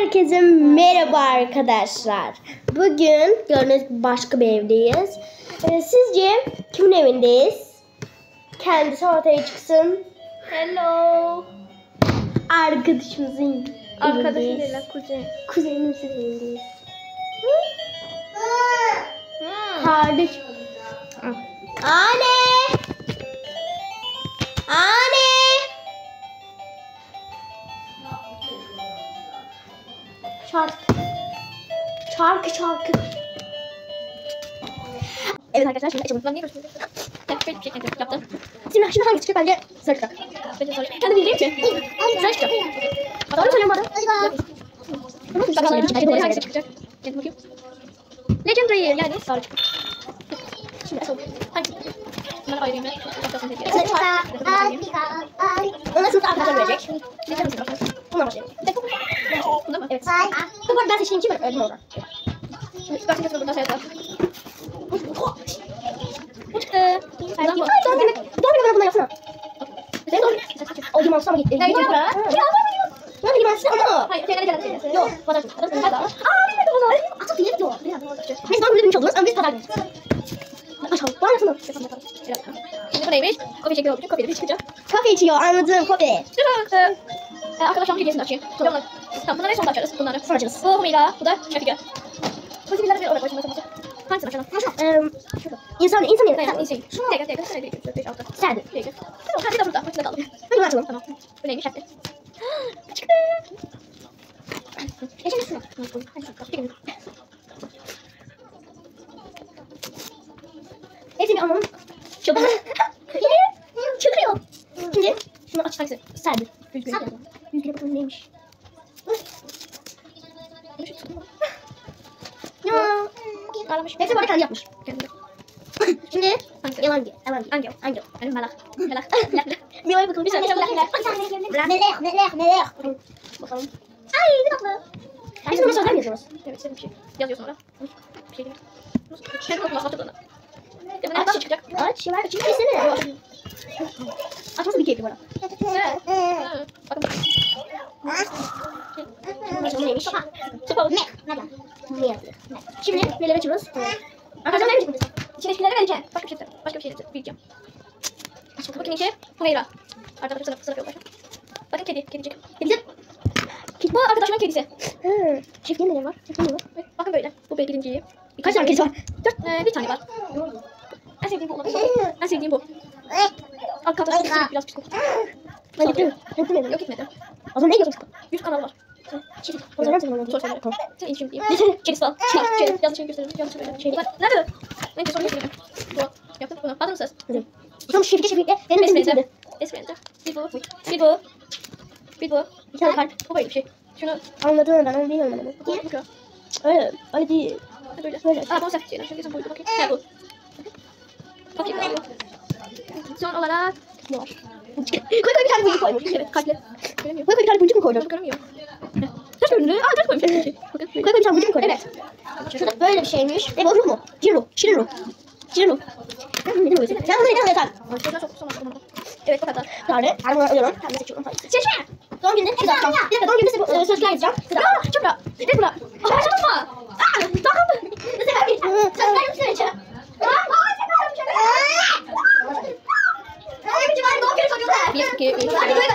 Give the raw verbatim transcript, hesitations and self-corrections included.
Herkese merhaba arkadaşlar. Bugün gördüğünüz gibi başka bir evdeyiz. Ee, sizce kimin evindeyiz? Kendisi ortaya çıksın. Hello. Arkadaşımızın Arkadaşım evindeyiz. değil lan, kuzen. Kuzenimizin evindeyiz. Hmm. Kardeş. Anne. Anne. Şarkı. Şarkı şarkı. Evet arkadaşlar şimdi açalım. Lan niye böyle hep böyle bir şey kendim yaptım. Şimdi, şimdi hangisi çıkacak? Bence sarı çıkacak. Bence sonra. Kendi bildiğim için. Sarı çıkacak. Doğru söylüyorum bana. Bakalım Hangisi hangisi hangisi çıkacak. Kendim bakayım. Legendary yani sarı çıkacak. Şimdi açalım. Hangisi? Bunları ayırayım ben. Başkasını tepki edeyim. Ona sınıfta arkadaşlar verecek. Legendary sarı başlayalım. Bundan başlayalım. Bunda mı? Evet. Bu arada ben seçtiğim için ben öldüm orada. Şimdi süper çıkacak buradan şey yapalım. Bu çıktı. Ay, doğum günü. Doğum günü bana bundan yapsana. Senin doğum günü. O limonsu ama gitti. Ya, gidiyor bırak. Ya, ben de limonsu ama. Hayır, şeyden gelen şeyden. Yok, pazar günü. Pazar günü. Aa, bilmedim onu. Atıp değil. Yok. Biz doğum günü demiş oldunuz ama biz pazar günü. Açalım. Bana yapsana. Şimdi bu neymiş? Kopya çekiyor olacak. Kopya da bir çıkacak. Kafe içiyor. Anladım. Kafe. Şimdi e, arkadaşlarım hediyesini açayım. Sonra tamam, bunları sonra açarız. Bunları. Sonra açarız. Bu Humila, bu da Şefika. Bu zibilleri bir oraya koy. Şimdi açalım. Hangisini açalım? Eee, İnsan, insan Ben yerine. insan. Şunu tekrar tekrar tekrar tekrar beş altı. Sen. Tekrar. Tamam, hadi de burada. Başına kaldım. Hadi bunu açalım. Tamam. Bu neymiş? Şefka. Çıktı. Geçelim şuna. Hadi. Hepsini anlamam. Çıldırdı. Çıkıyor. Şimdi şunu aç. Hangisi? Sen. Üzgün. Sen. Yüzgüne bakalım neymiş. Ya. Ağlamış. Hepsi bana kendi yapmış. Kendi. Şimdi Hangisi? yalan diyor. Yalan diyor. Angel. Angel. Benim malak. Malak. Malak. Mila'ya bakalım. Bir saniye, bir saniye. Melek, melek, melek. Bakalım. Ay ne tatlı. Hepsini bunu sözler mi yazıyoruz? Evet, sen bir şey yazıyorsun orada. Bir şey değil. Kendi okuma satılığına. Ya bu ne kadar çıkacak? Aç. Ver. Şimdi kesene. Açması bir keyifli bana. Bakın. Bakalım neymiş? Sıpalı. Ne? Ne? Ne yazıyor? Şimdi neler açıyoruz? Arkadaşlar ne çıkmış? İçindekileri vereceğim. Başka bir şey Başka bir şey vereceğim. Bakın içi. Humeyra. Arkadaşlar sınıf sınıf yok başka. Bakın kedi. Kedicik. Kedicik. Bu arkadaşımın kedisi. Hı. Çiftliğin neler var? Çiftliğin neler var? Bakın böyle. Bu birinciyi. Kaç tane kedi var? Dört. Ee, bir tane var. En sevdiğim bu olabilir. En sevdiğim bu. Arkadaşlar biraz psikopat. Ben gittim. Gittim mi? Yok gitmedi. O zaman ne yiyorsun? Yüz kanal var. Çift. O zaman sen onu Sor söyle. Sen ilişkim diyeyim. Kedisi falan. Kedisi. Yanlış şey gösterelim. Yanlış şey gösterelim. Nerede? Neyse sonra göstereyim. Bu. Yaptım bunu. Adın ses. Sonra şifre şifre. Benim ismim Besmele. neydi? Besmele. Bir bu. Bir bu. Bir bu. Bir tane kalp. Bu böyle bir şey. Şunu. Anladım ben onu bilmiyorum ama. Bu. Bu. Öyle. Öyle değil. Böyle. Böyle. Aa bu sert şeyler. Şimdi bizim buydu bakayım. Ne bu? Bakayım ne bu? Son olarak ne var? Koy koy bir tane buncuk koymuş. Evet kalpli. Göremiyorum. Koy koy bir tane buncuk mu koydun? Göremiyorum. Ters göründü. Aa ters koymuş. Bakın. Koy koy bir tane buncuk mu koydun? Evet. Şurada böyle bir şeymiş. E bu ruh mu? Cin ruh. Şirin ruh. Şirin ruh. Ben bunu neden böyle? Sen bunu neden böyle? Arkadaşlar çok son olmadı. Evet bu kadar. Tane. Ben bunu alıyorum. Ben de seçiyorum. Seçme. Doğum gününde size atacağım. Bir dakika doğum gününde size sözler yazacağım. Sıra. Aa çok rahat. Ne bu da? Aa çok rahat. Aa tamam. Sözler mi söyleyeceğim? Bir, iki, üç.